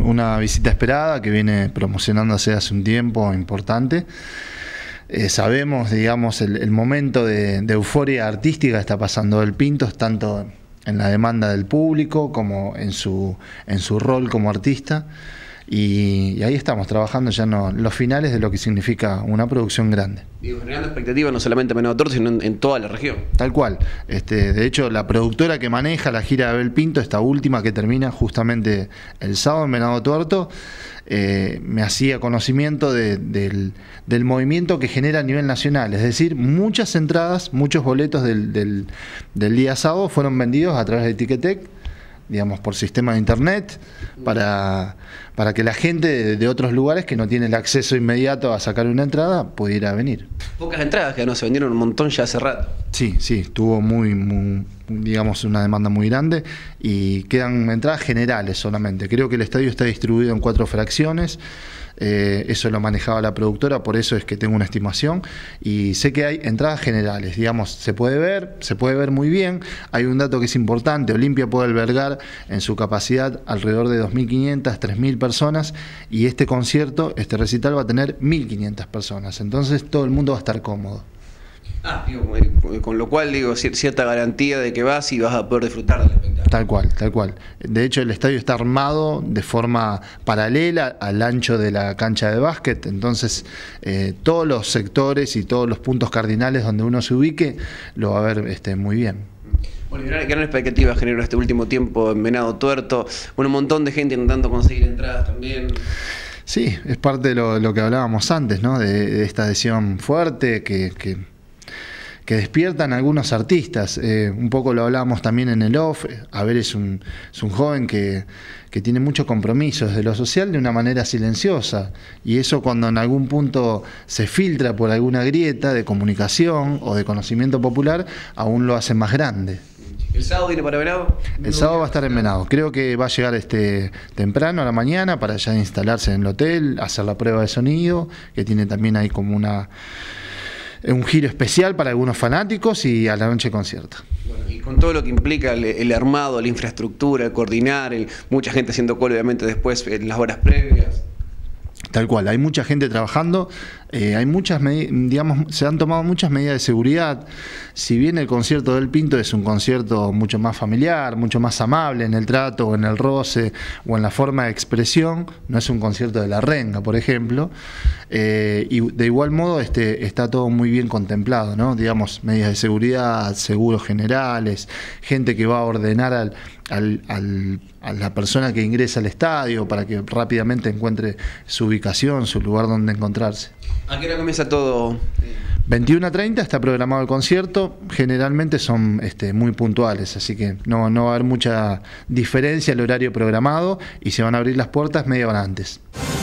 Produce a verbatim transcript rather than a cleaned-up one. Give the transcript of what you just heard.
una visita esperada que viene promocionándose hace un tiempo importante. Eh, sabemos, digamos, el, el momento de, de euforia artística que está pasando el Pintos, tanto en la demanda del público como en su, en su rol como artista. Y, y ahí estamos trabajando ya en los finales de lo que significa una producción grande. Digo, generando expectativas no solamente en Venado Tuerto, sino en, en toda la región. Tal cual. Este, de hecho, la productora que maneja la gira de Abel Pinto, esta última que termina justamente el sábado en Venado Tuerto, eh, me hacía conocimiento de, del, del movimiento que genera a nivel nacional. Es decir, muchas entradas, muchos boletos del, del, del día sábado fueron vendidos a través de Ticketek, digamos, por sistema de internet, para, para que la gente de, de otros lugares que no tiene el acceso inmediato a sacar una entrada pudiera venir. Pocas entradas, que no se vendieron un montón ya hace rato. Sí, sí, tuvo muy, muy, digamos, una demanda muy grande y quedan entradas generales solamente. Creo que el estadio está distribuido en cuatro fracciones. Eh, eso lo manejaba la productora, por eso es que tengo una estimación y sé que hay entradas generales, digamos, se puede ver, se puede ver muy bien. Hay un dato que es importante: Olimpia puede albergar en su capacidad alrededor de dos mil quinientas, tres mil personas, y este concierto, este recital va a tener mil quinientas personas, entonces todo el mundo va a estar cómodo. Ah, digo, con lo cual, digo, cierta garantía de que vas y vas a poder disfrutar del espectáculo. Tal cual, tal cual. De hecho, el estadio está armado de forma paralela al ancho de la cancha de básquet, entonces eh, todos los sectores y todos los puntos cardinales donde uno se ubique lo va a ver este, muy bien. Bueno, gran, gran expectativa generó este último tiempo en Venado Tuerto, un montón de gente intentando conseguir entradas también. Sí, es parte de lo, lo que hablábamos antes, ¿no? De, de esta adhesión fuerte que... que que despiertan algunos artistas. Eh, un poco lo hablábamos también en el off. Abel es un, es un joven que, que tiene mucho compromiso desde lo social de una manera silenciosa, y eso, cuando en algún punto se filtra por alguna grieta de comunicación o de conocimiento popular, aún lo hace más grande. ¿El sábado viene para Venado? El sábado va a estar en Venado. Creo que va a llegar este temprano a la mañana para ya instalarse en el hotel, hacer la prueba de sonido, que tiene también ahí como una... un giro especial para algunos fanáticos, y a la noche concierto. Bueno, y con todo lo que implica el, el armado, la infraestructura, el coordinar, el, mucha gente haciendo cola obviamente después en las horas previas. Tal cual, hay mucha gente trabajando, eh, hay muchas digamos, se han tomado muchas medidas de seguridad. Si bien el concierto del Pinto es un concierto mucho más familiar, mucho más amable en el trato, o en el roce, o en la forma de expresión, no es un concierto de La Renga, por ejemplo, eh, y de igual modo este, está todo muy bien contemplado, ¿no? Digamos, medidas de seguridad, seguros generales, gente que va a ordenar al, al, al, a la persona que ingresa al estadio para que rápidamente encuentre su ubicación, su lugar donde encontrarse. ¿A qué hora comienza todo? veintiuno a treinta está programado el concierto. Generalmente son este, muy puntuales, así que no, no va a haber mucha diferencia el horario programado, y se van a abrir las puertas media hora antes.